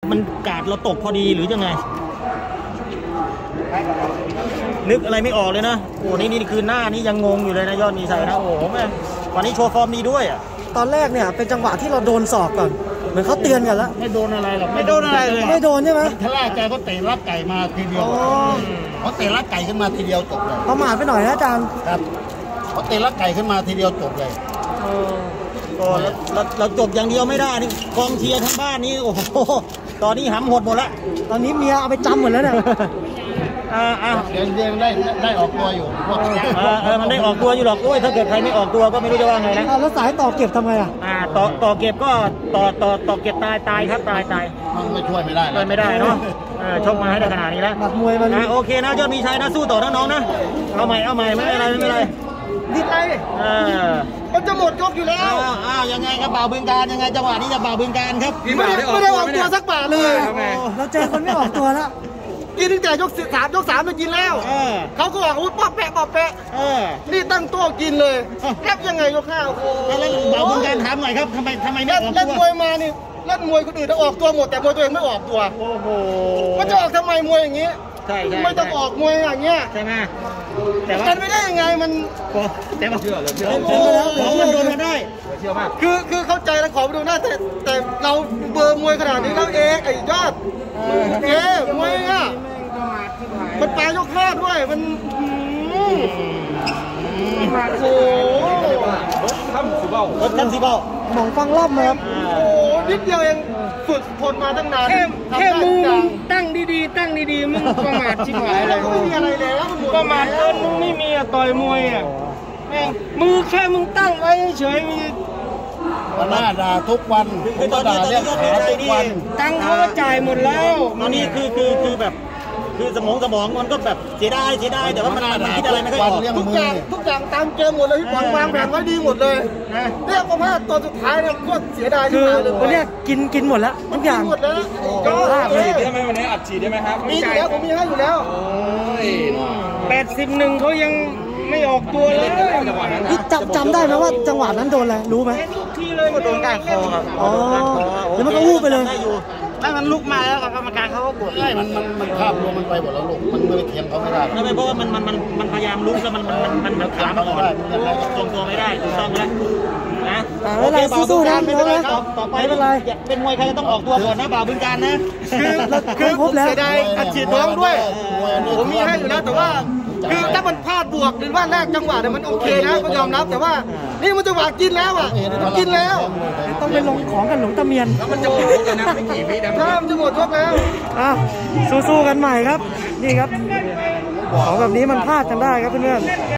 มันกาดเราตกพอดีหรือยังไงนึกอะไรไม่ออกเลยนะโอ้นี่คือหน้านี้ยังงงอยู่เลยนะยอดมีชัยนะโอ้แม่วันนี้โชว์ฟอร์มดีด้วยอ่ะตอนแรกเนี่ยเป็นจังหวะที่เราโดนศอกก่อนเหมือนเขาเตือนกันแล้วไม่โดนอะไรหรอกไม่โดนอะไรเลยไม่โดนใช่ไหมทลายใจเขาเตะรับไก่มาทีเดียวเขาเตะรับไก่ขึ้นมาทีเดียวจบเลยประมาทไปหน่อยนะอาจารย์ครับเขาเตะรับไก่ขึ้นมาทีเดียวจบเลยก็เราจบอย่างเดียวไม่ได้นี่กองเชียร์ทั้งบ้านนี่โอ้โหตอนนี้หำหดหมดแล้วตอนนี้เมียเอาไปจำหมดแล้วเนี่ยเดี๋ยวได้ออกตัวอยู่มันได้ออกตัวอยู่หรอกด้วยถ้าเกิดใครไม่ออกตัวก็ไม่รู้จะว่าไงนะแล้วสายต่อเก็บทำไงต่อเก็บก็ต่อเก็บตายครับตายมันไม่ช่วยไม่ได้เนาะชกมาให้ได้ขนาดนี้แล้วหมัดมวยมันโอเคนะยอดมีชัยนะสู้ต่อน้องๆนะเอาใหม่ไม่เป็นไรดีใจมันจะหมดยกอยู่แล้วยังไงครับบ่าวบึงการยังไงจังหวะนี้จะบ่าวบึงการครับไม่ได้ออกตัวสักบาทเลยเราเจอคนไม่ออกตัวแล้วกินตั้งแต่ยก3ไปกินแล้วเขาก็บอกว่าป๊อปแปะนี่ตั้งโต๊ะกินเลยแทบยังไงยก5โอ้โหแล้วบ่าวบึงการถามหน่อยครับทำไมไม่ออกตัวเล่นมวยมานี่เล่นมวยคนอื่นจะออกตัวหมดแต่มวยตัวเองไม่ออกตัวโอ้โหมันจะออกทำไมมวยอย่างนี้ใช่ไม่ต้องออกมวยอย่างเงี้ยใช่ไหมแต่ว่ากันไม่ได้ยังไงมันแต่ว่าของมันโดนมาได้เชื่อมากคือเข้าใจแล้วขอไปดูหน้าแต่เราเบอร์มวยขนาดนี้เราเองไอ้ยอดมวยอ่ะมันปลายยก5ด้วยมันโอ้ท่านสีเบามองฟังรอบมาครับโอ้นิดเดียวเองฝึกทนมาตั้งนานแค่มือตั้งดีมึงประมาทชิบหายเลยไม่มีอะไรแล้วประมาทเกินมึงไม่มีต่อยมวยอ่ะแม่งมือแค่มึงตั้งไว้เฉยมีหน้าด่าทุกวันตอนนี้เรียกขาทุกวันตังเขาก็จ่ายหมดแล้วตอนนี้คือแบบคือสมองมันก็แบบเสียดายแต่ว่ามันคิดอะไรไม่ค่อยออกทุกอย่างตามเกมหมดเลยพี่บอลวางแผนไว้ดีหมดเลยเรียกว่าตัวสุดท้ายเนี่ยโคตรเสียดายคือวันนี้กินหมดแล้วทุกอย่างหมดแล้วก็ได้ไหมวันนี้อัดฉีดได้ไหมครับมีอยู่แล้วผมมีให้อยู่แล้ว 81เขายังไม่ออกตัวเลยพี่จำได้ไหมว่าจังหวะนั้นโดนอะไรรู้ไหมที่เลยโดนก้านคอครับแล้วมันก็วูบไปเลยแล้วมันลุกมาแล้วกรรมการเขาก็กดใช่มันภาพรวมมันไปหมดแล้วลูกมันไม่เทียมเขาไม่ได้ไม่เพราะว่ามันพยายามลุกแล้วมันขามันอ่อนทรงตัวไม่ได้ถูกต้องแล้วนะโอเคสู้ๆนะไม่เป็นไรต่อไปไม่เป็นไรเป็นมวยใครก็ต้องออกตัวก่อนนะบ่าวบึงการนะคือครบแล้วเสียดายอัดฉีดน้องด้วยผมมีให้อยู่แล้วแต่ว่าคือถ้ามันพลาดบวกหรือว่าแรกจังหวะเนี่ยมันโอเคนะก็ยอมรับแต่ว่านี่มันจังหวะกินแล้วอ่ะกินแล้วต้องไปลงของกันหลงตะเมียนแล้วมันจะหมดยกนะไม่กี่วินะมันจะหมดยกแล้วสู้ๆกันใหม่ครับนี่ครับของแบบนี้มันพลาดกันได้ครับเพื่อนๆ